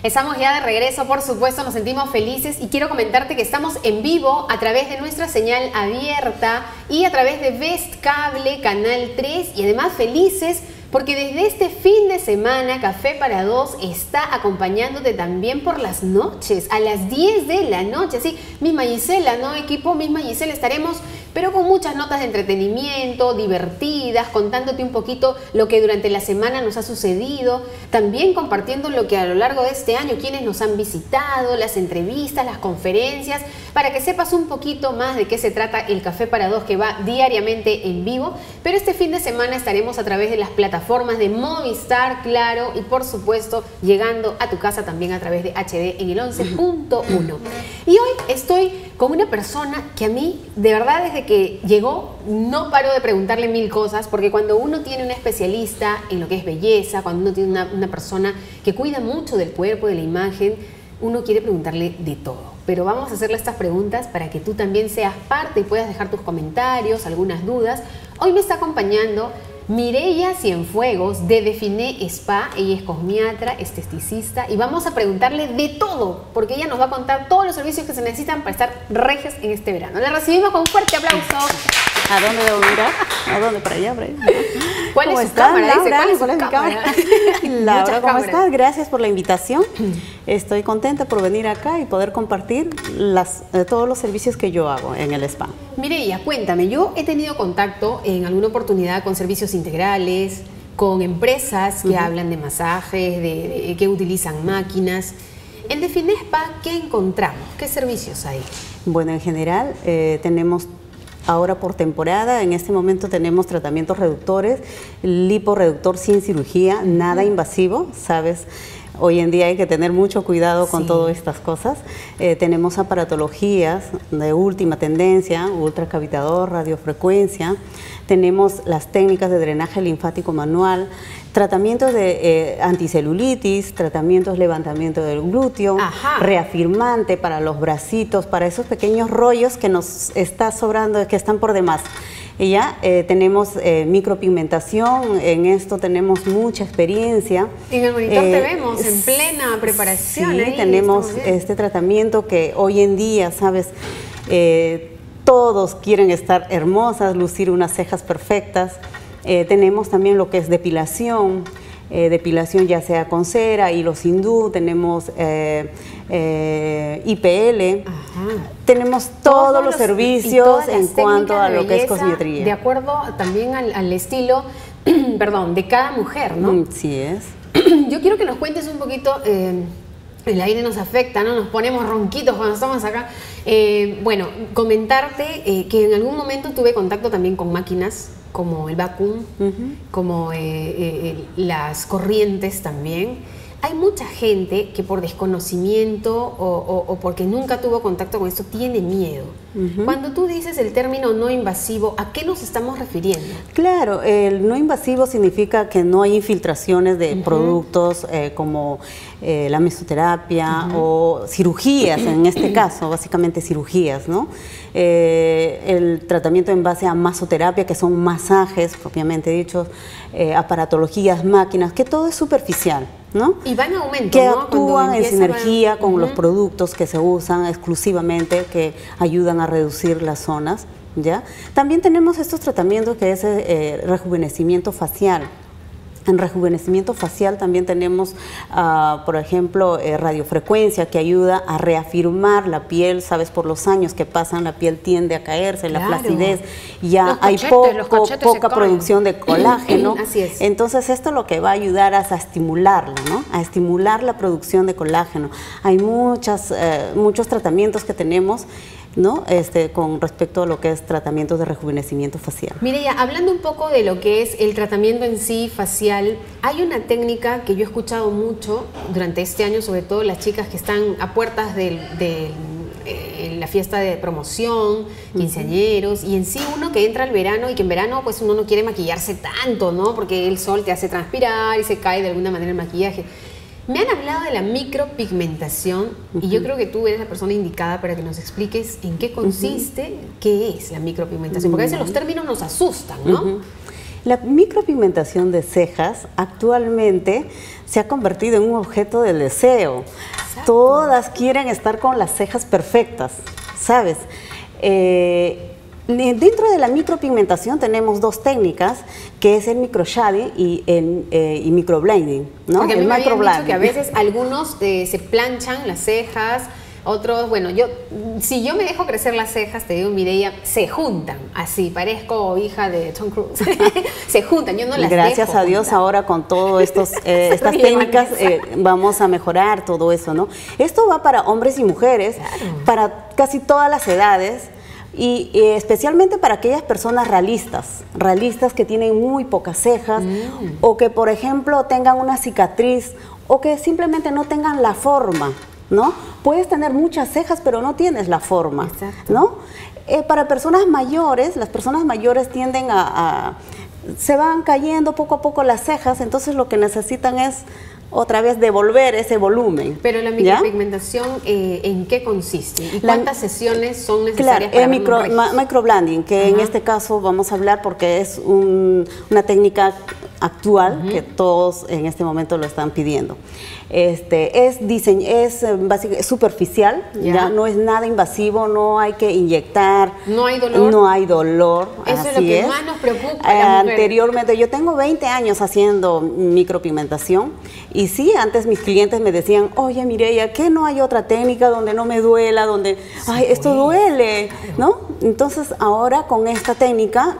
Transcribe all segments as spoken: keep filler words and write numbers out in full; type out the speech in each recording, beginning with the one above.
Estamos ya de regreso, por supuesto, nos sentimos felices y quiero comentarte que estamos en vivo a través de nuestra señal abierta y a través de Best Cable, Canal tres, y además felices porque desde este fin de semana Café para Dos está acompañándote también por las noches, a las diez de la noche. Sí, misma Gisela, ¿no, equipo? Misma Gisela, estaremos, pero con muchas notas de entretenimiento, divertidas, contándote un poquito lo que durante la semana nos ha sucedido, también compartiendo lo que a lo largo de este año, quienes nos han visitado, las entrevistas, las conferencias, para que sepas un poquito más de qué se trata el Café para Dos, que va diariamente en vivo. Pero este fin de semana estaremos a través de las plataformas de Movistar, Claro, y por supuesto llegando a tu casa también a través de H D en el once punto uno. Y hoy estoy con una persona que a mí, de verdad, desde que llegó, no paro de preguntarle mil cosas, porque cuando uno tiene un especialista en lo que es belleza, cuando uno tiene una, una persona que cuida mucho del cuerpo, de la imagen, uno quiere preguntarle de todo. Pero vamos a hacerle estas preguntas para que tú también seas parte y puedas dejar tus comentarios, algunas dudas. Hoy me está acompañando Mireya Cienfuegos de Define Spa. Ella es cosmiatra, esteticista, y vamos a preguntarle de todo, porque ella nos va a contar todos los servicios que se necesitan para estar regias en este verano. La recibimos con un fuerte aplauso. ¿A dónde debo mirar? ¿A dónde? ¿Para allá? ¿Para allá? ¿Cuál es su cámara? Dice, ¿cuál es su mi cámara? Laura, ¿cómo estás? Gracias por la invitación. Estoy contenta por venir acá y poder compartir las, eh, todos los servicios que yo hago en el spa. Mireya, cuéntame, yo he tenido contacto en alguna oportunidad con servicios integrales, con empresas que uh-huh. hablan de masajes, de, de, que utilizan máquinas. En Define Spa, ¿qué encontramos? ¿Qué servicios hay? Bueno, en general eh, tenemos ahora por temporada, en este momento tenemos tratamientos reductores, liporeductor sin cirugía, nada invasivo, ¿sabes? Hoy en día hay que tener mucho cuidado con sí. todas estas cosas. Eh, tenemos aparatologías de última tendencia, ultracavitador, radiofrecuencia. Tenemos las técnicas de drenaje linfático manual, tratamientos de eh, anticelulitis, tratamientos de levantamiento del glúteo, Ajá. reafirmante para los bracitos, para esos pequeños rollos que nos está sobrando, que están por demás. Y ya eh, tenemos eh, micropigmentación, en esto tenemos mucha experiencia. En el monitor eh, te vemos en plena preparación. Sí, ahí, tenemos este tratamiento que hoy en día, ¿sabes? Eh, todos quieren estar hermosas, lucir unas cejas perfectas. Eh, tenemos también lo que es depilación, eh, depilación ya sea con cera, hilo hindú, tenemos eh, eh, I P L, Ajá. tenemos todos, todos los, los servicios en cuanto a lo que es cosmetría. De acuerdo también al, al estilo, perdón, de cada mujer, ¿no? Mm, sí es. Yo quiero que nos cuentes un poquito, eh, el aire nos afecta, ¿no? Nos ponemos ronquitos cuando estamos acá. Eh, bueno, comentarte eh, que en algún momento tuve contacto también con máquinas, como el vacuum, uh-huh. como eh, eh, las corrientes también. Hay mucha gente que por desconocimiento o, o, o porque nunca tuvo contacto con esto tiene miedo. Uh-huh. Cuando tú dices el término no invasivo, ¿a qué nos estamos refiriendo? Claro, el no invasivo significa que no hay infiltraciones de uh-huh. productos eh, como eh, la mesoterapia uh-huh. o cirugías, en este caso, básicamente cirugías, ¿no? Eh, el tratamiento en base a masoterapia, que son masajes, propiamente dichos, eh, aparatologías, máquinas, que todo es superficial, ¿no? Y va en aumento, que ¿no? actúan en sinergia a... con uh-huh. los productos que se usan exclusivamente, que ayudan a reducir las zonas, ¿ya? También tenemos estos tratamientos que es eh, rejuvenecimiento facial. En rejuvenecimiento facial también tenemos, uh, por ejemplo, eh, radiofrecuencia, que ayuda a reafirmar la piel, sabes, por los años que pasan, la piel tiende a caerse, claro. la flacidez, ya los hay cachetes, poco, poca producción de colágeno. Así es. Entonces esto lo que va a ayudar es a estimularlo, ¿no? A estimular la producción de colágeno. Hay muchas, eh, muchos tratamientos que tenemos, ¿no? Este, con respecto a lo que es tratamientos de rejuvenecimiento facial. Mireya, hablando un poco de lo que es el tratamiento en sí facial, hay una técnica que yo he escuchado mucho durante este año, sobre todo las chicas que están a puertas de, de, de la fiesta de promoción, quinceañeros, uh-huh. y en sí uno que entra al verano y que en verano pues uno no quiere maquillarse tanto, ¿no? Porque el sol te hace transpirar y se cae de alguna manera el maquillaje. Me han hablado de la micropigmentación uh-huh. y yo creo que tú eres la persona indicada para que nos expliques en qué consiste, uh-huh. qué es la micropigmentación, porque a veces los términos nos asustan, ¿no? Uh-huh. La micropigmentación de cejas actualmente se ha convertido en un objeto del deseo. Exacto. Todas quieren estar con las cejas perfectas, ¿sabes? Eh, Dentro de la micropigmentación tenemos dos técnicas, que es el microshading y el eh, y microblending, ¿no? Porque a mí el me habían microblending. dicho que a veces algunos eh, se planchan las cejas, otros, bueno, yo si yo me dejo crecer las cejas, te digo, Mireia, se juntan, así, parezco hija de Tom Cruise, se juntan, yo no las Gracias dejo a Dios juntar. Ahora con todas eh, estas técnicas eh, vamos a mejorar todo eso, ¿no? Esto va para hombres y mujeres, claro, para casi todas las edades. Y eh, especialmente para aquellas personas realistas, realistas que tienen muy pocas cejas, mm. o que por ejemplo tengan una cicatriz o que simplemente no tengan la forma, ¿no? Puedes tener muchas cejas pero no tienes la forma, exacto, ¿no? Eh, para personas mayores, las personas mayores tienden a, a... se van cayendo poco a poco las cejas, entonces lo que necesitan es otra vez devolver ese volumen. Pero la micropigmentación, eh, ¿en qué consiste? ¿Y cuántas la, sesiones son necesarias claro, para micro, ma, microblending, que Ajá. en este caso vamos a hablar porque es un, una técnica actual uh-huh. que todos en este momento lo están pidiendo. Este, es diseño, es básicamente superficial, ¿ya? ¿ya? No es nada invasivo, no hay que inyectar. No hay dolor. No hay dolor. Eso así es lo que es. más nos preocupa. Eh, anteriormente, yo tengo veinte años haciendo micropigmentación y sí, antes mis clientes me decían, oye Mireia, ¿qué no hay otra técnica donde no me duela, donde, sí, ay, esto duele, claro, ¿no? Entonces ahora con esta técnica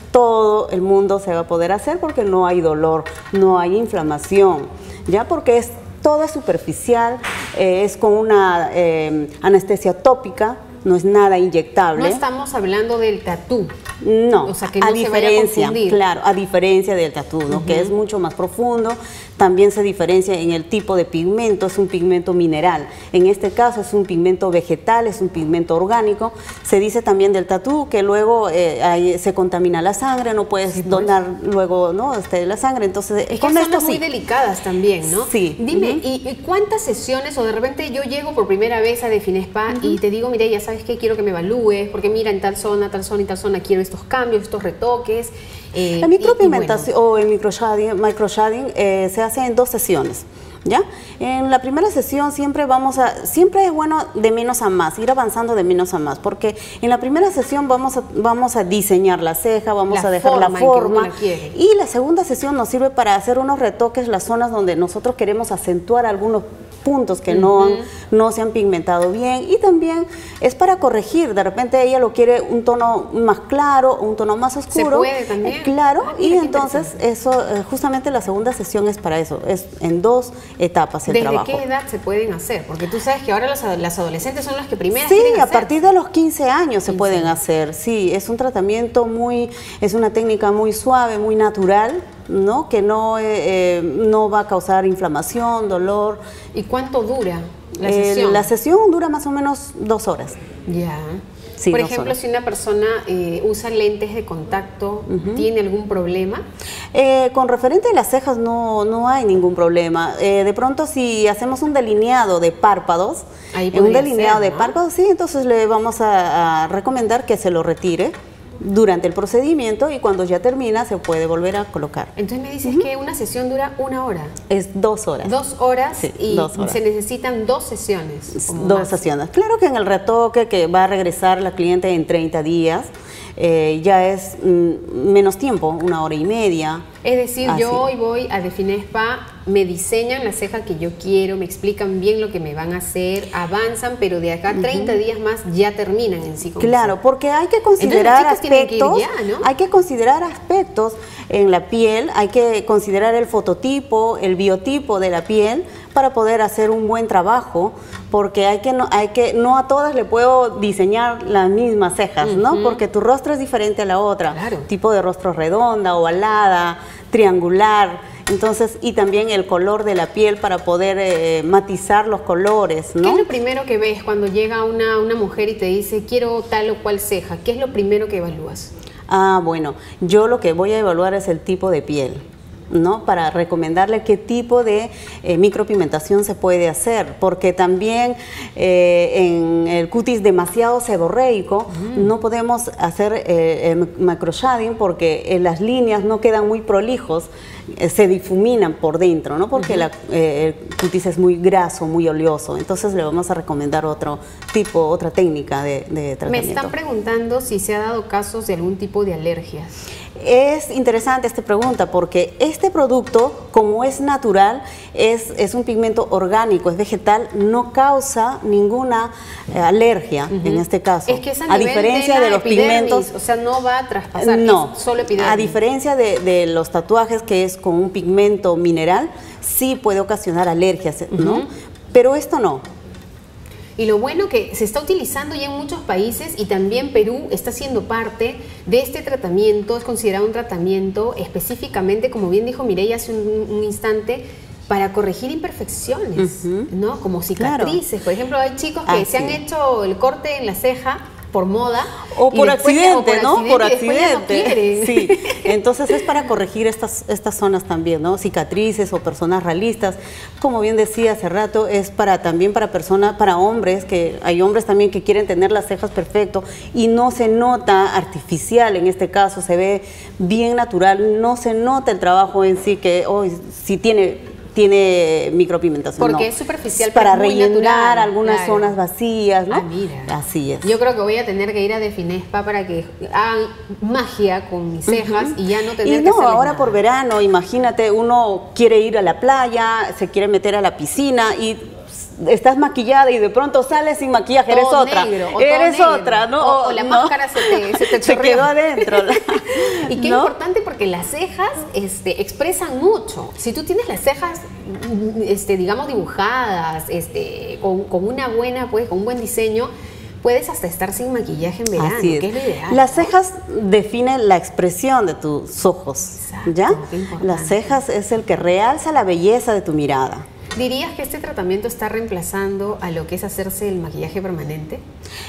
todo el mundo se va a poder hacer porque no hay dolor, no hay inflamación, ya porque es todo es superficial, eh, es con una eh, anestesia tópica, no es nada inyectable. No estamos hablando del tatú. No, o sea, que no a se diferencia, vaya a claro, a diferencia del tatú, ¿no? Uh-huh. Que es mucho más profundo, también se diferencia en el tipo de pigmento, es un pigmento mineral. En este caso es un pigmento vegetal, es un pigmento orgánico. Se dice también del tatú que luego eh, ahí se contamina la sangre, no puedes sí, pues. donar luego, ¿no? Este, la sangre, entonces es con que esto son muy sí. delicadas también, ¿no? Sí. Dime, uh-huh. ¿y, ¿y cuántas sesiones o de repente yo llego por primera vez a Definespa uh-huh. y te digo, mire, ya sabes que quiero que me evalúes, porque mira, en tal zona, tal zona y tal zona quiero estos cambios, estos retoques. Eh, la micropigmentación bueno. o el microshading, microshading eh, se hace en dos sesiones. ¿Ya? En la primera sesión siempre vamos a, siempre es bueno de menos a más, ir avanzando de menos a más, porque en la primera sesión vamos a, vamos a diseñar la ceja, vamos la a dejar la forma, la y la segunda sesión nos sirve para hacer unos retoques, las zonas donde nosotros queremos acentuar algunos puntos que uh-huh. no, han, no se han pigmentado bien, y también es para corregir, de repente ella lo quiere un tono más claro, un tono más oscuro. Se puede también. Eh, claro, ah, y entonces eso, eh, justamente la segunda sesión es para eso, es en dos etapas el ¿Desde trabajo. qué edad se pueden hacer? Porque tú sabes que ahora los, las adolescentes son las que primero Sí, quieren a hacer. partir de los quince años se quince. pueden hacer, sí, es un tratamiento muy, es una técnica muy suave, muy natural, ¿no? Que no, eh, no va a causar inflamación, dolor. ¿Y cuánto dura la eh, sesión? La sesión dura más o menos dos horas. Ya. Sí, Por dos ejemplo, horas. si una persona eh, usa lentes de contacto, uh-huh. ¿tiene algún problema? Eh, con referente a las cejas no, no hay ningún problema. Eh, de pronto si hacemos un delineado de párpados, Ahí un delineado ser, de ¿no? párpados, sí, entonces le vamos a, a recomendar que se lo retire durante el procedimiento y cuando ya termina se puede volver a colocar. Entonces me dices uh-huh. que una sesión dura una hora. Es dos horas. Dos horas sí, y dos horas. se necesitan dos sesiones. Dos más. sesiones. Claro que en el retoque que va a regresar la cliente en treinta días, eh, ya es mm, menos tiempo, una hora y media. Es decir, Así. yo hoy voy a Definespa, me diseñan la ceja que yo quiero, me explican bien lo que me van a hacer, avanzan, pero de acá treinta uh-huh. días más ya terminan en sí. Claro, sí. Porque hay que considerar aspectos, que ya, ¿no? hay que considerar aspectos en la piel, hay que considerar el fototipo, el biotipo de la piel para poder hacer un buen trabajo, porque hay que no, hay que no a todas le puedo diseñar las mismas cejas, uh-huh. ¿no? Porque tu rostro es diferente a la otra, claro. tipo de rostro redonda, ovalada, triangular, entonces, y también el color de la piel para poder eh, matizar los colores, ¿no? ¿Qué es lo primero que ves cuando llega una, una mujer y te dice quiero tal o cual ceja? ¿Qué es lo primero que evalúas? Ah, bueno, yo lo que voy a evaluar es el tipo de piel. ¿no? Para recomendarle qué tipo de eh, micropigmentación se puede hacer, porque también eh, en el cutis demasiado seborreico mm. no podemos hacer eh, el microshading porque eh, las líneas no quedan muy prolijos, eh, se difuminan por dentro, ¿no? Porque uh-huh. la, eh, el cutis es muy graso, muy oleoso, entonces le vamos a recomendar otro tipo, otra técnica de, de tratamiento. Me están preguntando si se ha dado casos de algún tipo de alergias. Es interesante esta pregunta porque este producto, como es natural, es, es un pigmento orgánico, es vegetal, no causa ninguna eh, alergia uh-huh. en este caso. Es que es a, a diferencia de, de los pigmentos, o sea, no va a traspasar, no, es solo epidermis. A diferencia de, de los tatuajes que es con un pigmento mineral, sí puede ocasionar alergias, ¿no? Uh-huh. Pero esto no. Y lo bueno que se está utilizando ya en muchos países y también Perú está siendo parte de este tratamiento, es considerado un tratamiento específicamente, como bien dijo Mireia hace un, un instante, para corregir imperfecciones, uh-huh. ¿no? Como cicatrices. Claro. Por ejemplo, hay chicos que Así. se han hecho el corte en la ceja por moda o por accidente, o por ¿no? Accidente, por accidente. No sí. Entonces es para corregir estas estas zonas también, ¿no? Cicatrices o personas realistas. Como bien decía hace rato, es para también para personas, para hombres, que hay hombres también que quieren tener las cejas perfecto y no se nota artificial, en este caso se ve bien natural, no se nota el trabajo en sí que hoy oh, si tiene tiene micropigmentación. Porque no. es superficial, para pero rellenar muy natural, algunas claro. zonas vacías, ¿no? Ah, mira. Así es. Yo creo que voy a tener que ir a Definespa para que hagan magia con mis cejas uh-huh. y ya no tener y que no, ahora nada. Por verano, imagínate, uno quiere ir a la playa, se quiere meter a la piscina y estás maquillada y de pronto sales sin maquillaje, todo eres otra, negro, eres negro. otra, ¿no? O, o la ¿no? máscara se te, se te se quedó adentro. Y qué ¿no? importante porque las cejas este, expresan mucho. Si tú tienes las cejas, este, digamos, dibujadas, este, con, con una buena, pues, con un buen diseño, puedes hasta estar sin maquillaje en verano, Así es. que es lo ideal. Las cejas definen la expresión de tus ojos, Exacto, ¿ya? Las cejas es el que realza la belleza de tu mirada. ¿Dirías que este tratamiento está reemplazando a lo que es hacerse el maquillaje permanente?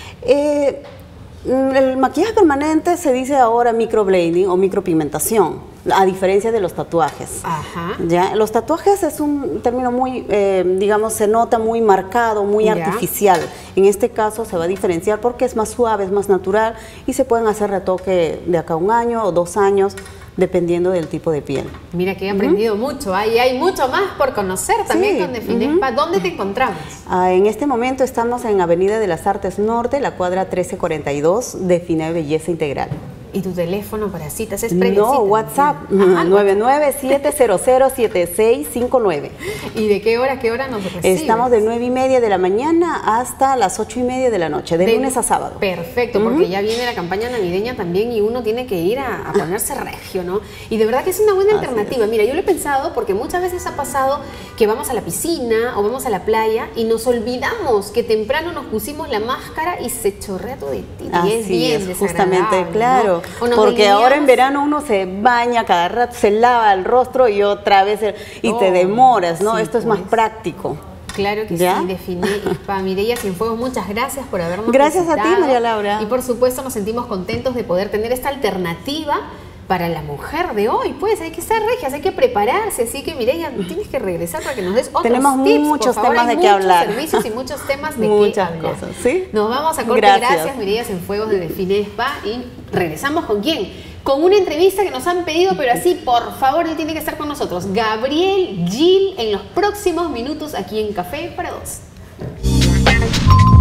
Eh, el maquillaje permanente se dice ahora microblading o micropigmentación, a diferencia de los tatuajes. Ajá. ¿Ya? Los tatuajes es un término muy, eh, digamos, se nota muy marcado, muy ¿Ya? artificial. En este caso se va a diferenciar porque es más suave, es más natural y se pueden hacer retoque de acá a un año o dos años, dependiendo del tipo de piel. Mira que he aprendido uh-huh. mucho, ¿eh? Y hay mucho más por conocer también sí. con Definespa. Uh-huh. ¿Dónde te encontramos? Ah, en este momento estamos en Avenida de las Artes Norte, la cuadra trece cuarenta y dos, Define Belleza Integral. ¿Y tu teléfono para citas es previa No, cita? WhatsApp, nueve nueve siete cero cero siete seis cinco nueve. ¿Y de qué hora a qué hora nos recibes? Estamos de nueve y media de la mañana hasta las ocho y media de la noche, de, de lunes a sábado. Perfecto, uh-huh. porque ya viene la campaña navideña también y uno tiene que ir a, a ponerse regio, ¿no? Y de verdad que es una buena Así alternativa. Es. Mira, yo lo he pensado porque muchas veces ha pasado que vamos a la piscina o vamos a la playa y nos olvidamos que temprano nos pusimos la máscara y se chorrea todo de ti. Y es bien es, justamente, claro. ¿no? Porque ahora en verano uno se baña cada rato, se lava el rostro y otra vez el, y oh, te demoras, ¿no? Sí, Esto es pues. más práctico. Claro que ¿Ya? sí, Definespa. Mireia Cienfuegos, muchas gracias por habernos Gracias visitado. a ti, María Laura. Y por supuesto nos sentimos contentos de poder tener esta alternativa para la mujer de hoy. Pues hay que ser regias, hay que prepararse. Así que Mireia, tienes que regresar para que nos des otros Tenemos tips. muchos por favor, temas hay de qué hablar. servicios y muchos temas de Muchas qué hablar. cosas, ¿sí? Nos vamos a corte. Gracias, gracias Mireia Cienfuegos de Definespa. Y regresamos ¿con quién? Con una entrevista que nos han pedido, pero así, por favor, él tiene que estar con nosotros. Gabriel Gil en los próximos minutos aquí en Café para Dos.